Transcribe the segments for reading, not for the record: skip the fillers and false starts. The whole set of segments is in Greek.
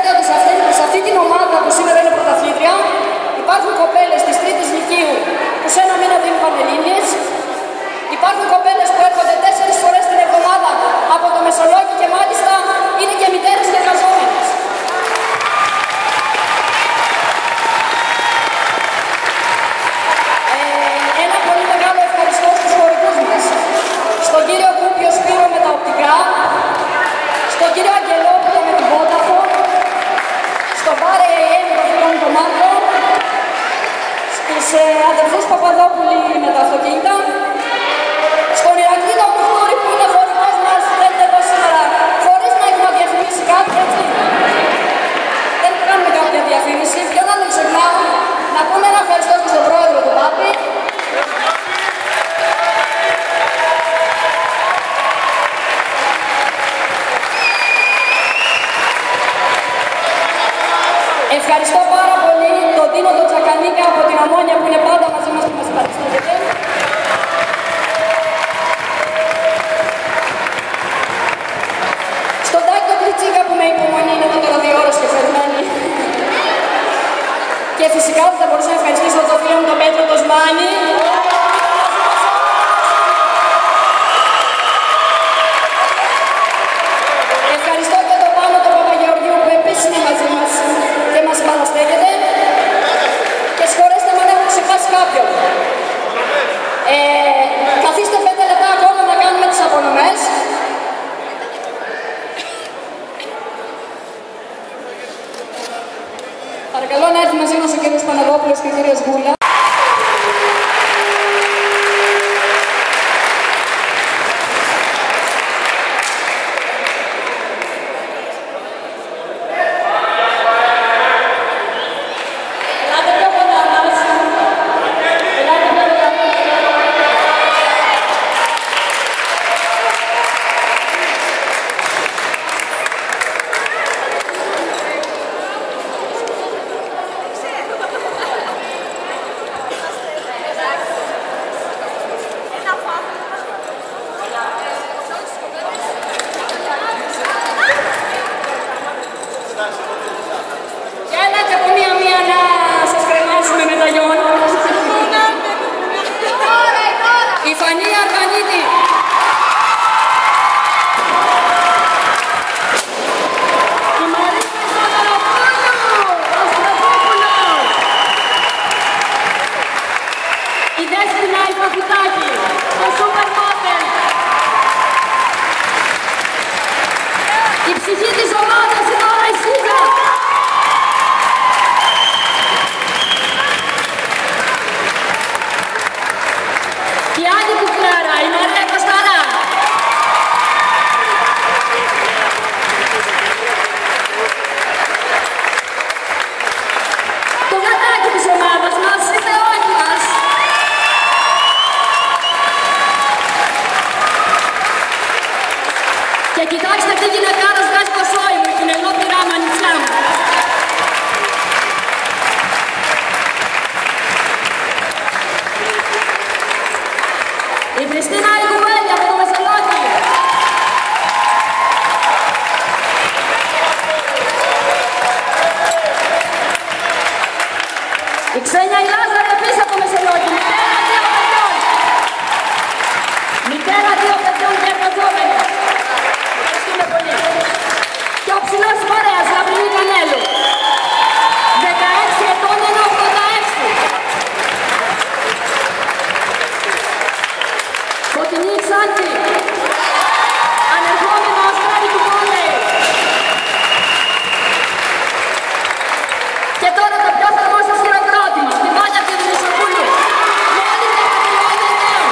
ξέρετε ότι σε αυτή την ομάδα που σήμερα είναι πρωταθλήτρια υπάρχουν κοπέλες της Τρίτης Λυκείου που σε ένα μήνα δίνουν πανελλήνιες. Υπάρχουν κοπέλες που έρχονται 4 φορές την εβδομάδα από το Μεσολόγγι και μάλιστα είναι και μητέρες και εργαζόμενες. Ένα πολύ μεγάλο ευχαριστώ στους χωρικούς μας. Στον κύριο Κούπιο Σπύρο με τα οπτικά, στον κύριο Αγγελόπουλο με την Vodafone, στον Πάρε με το φίλο μου τον Μάρκο, στις αδερφούς Παπαδόπουλοι με τα αυτοκίνητα, στον Ηρακλή τον Κουχτούρη που είναι χωρικός μας, δεν είναι εδώ σήμερα, χωρίς να έχουμε διαφημίσει κάτι, έτσι. Δεν κάνουμε κάποια διαφήμιση, πιο να μην ξεχνάω, να πούμε ένα ευχαριστώ και στον πρόεδρο του ΠΑΠΗ. Ευχαριστώ πάρα πολύ τον Τίνο τον Τσακανίκα από την Ομόνια που είναι πάντα μαζί μας και μας παριστέγεται. Στον Τάκη τον Κριτσίκα που με υπομονή είναι εδώ τώρα 2 ώρες και περιμένει. Και φυσικά θα μπορούσα να ευχαριστήσω τον φίλο μου τον Πέτρο τον Σμάνη. Ευχαριστώ και τον Πάνο τον Παπαγεωργίου που επίσης είναι μαζί μας και μας παραστέκεται. Και συγχωρέστε με αν έχω ξεχάσει κάποιον. Καθίστε 5 λεπτά ακόμα να κάνουμε τις απονομές. Παρακαλώ να έρθει μαζί μας ο κύριος Παναγόπουλος και η κυρία Σγούλα. Η ψυχή της ομάδας είναι όλα η Σίζα. Η Άννη Κουκλάρα, η Μαρία Κωσταρά. Το γατάκι της ομάδας μας είναι όλοι μας. Και κοιτάξτε τι γυναικάρας βγάζει το σόι μου, την ενόπειρά μου, ανιψιά μου. Η Χριστίνα η Κουβέλη από το Μεσολόγγι. Η Ξένια η Λάζαρη επίσης από το Μεσολόγγι. Μητέρα 2 παιδιών και εργαζόμενη. Ευχαριστούμε πολύ. Και ο ψηλός φορέας, Λαμπρινή Κανέλου. 16 ετών ενώ 86. Φωτεινή Ξάντη. Ανερχόμενο αστράρι του Βόλεϊ. Και τώρα το πιο θερμό σας χειροκρότημα. Τη Μάγια και του Μισοπούλου. Μόλις 19.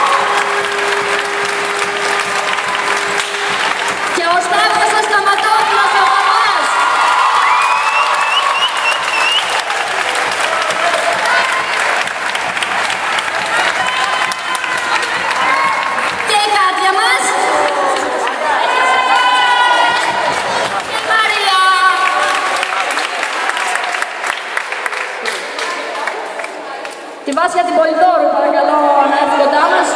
Και ο Στέφανος ο Σταματόπουλος από εμάς. Και η Κάτια μας. Και η Μαρία. Τη Βάσια την Πολυδόρου παρακαλώ να έρθει κοντά μας.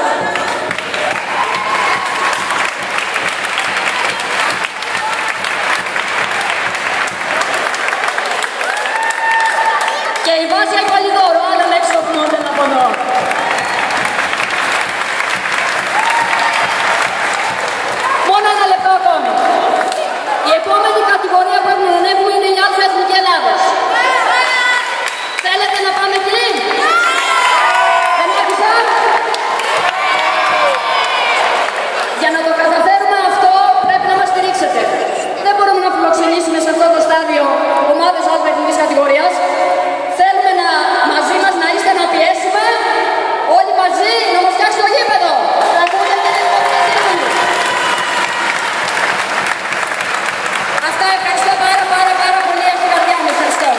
Βάσια Κολυδόρο, άλλο λέξη το φινόταν από εδώ. Μόνο ένα λεπτό ακόμη. Η επόμενη κατηγορία που ερμηνεύουμε είναι η Αλφα Εθνική Ελλάδος. Θέλετε να πάμε εκεί? Δεν άκουσα? Για να το καταφέρουμε αυτό πρέπει να μας στηρίξετε. Δεν μπορούμε να φιλοξενήσουμε σε αυτό το στάδιο ομάδες Αλφα Εθνικής κατηγορίας. Θέλουμε μαζί μας να είστε να πιέσουμε όλοι μαζί να μας φτιάξει το γήπεδο. Αυτά, ευχαριστώ πάρα πολύ από την καρδιά μου. Ευχαριστώ.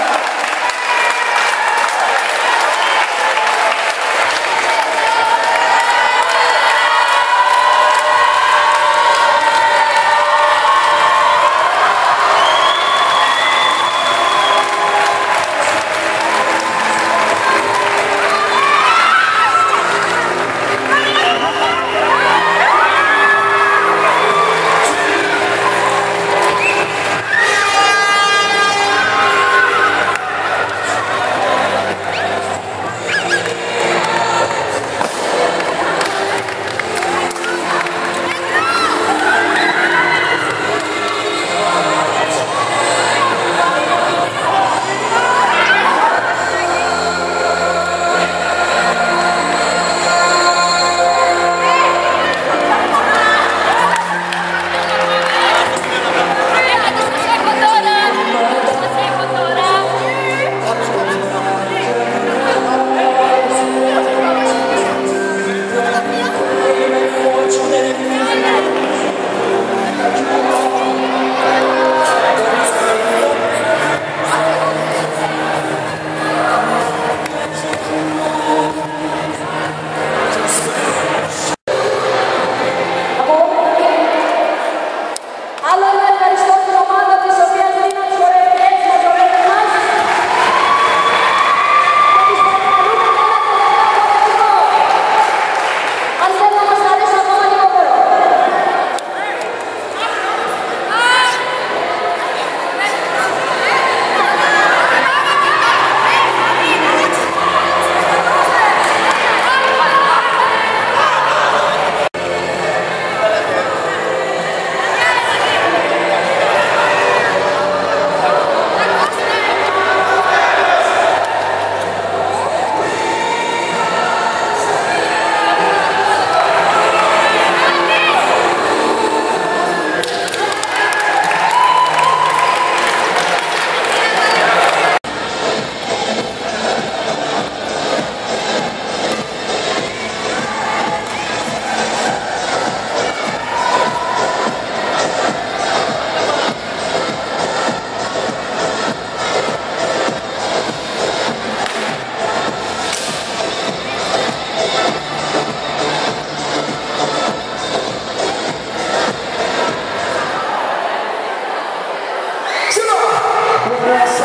Yes.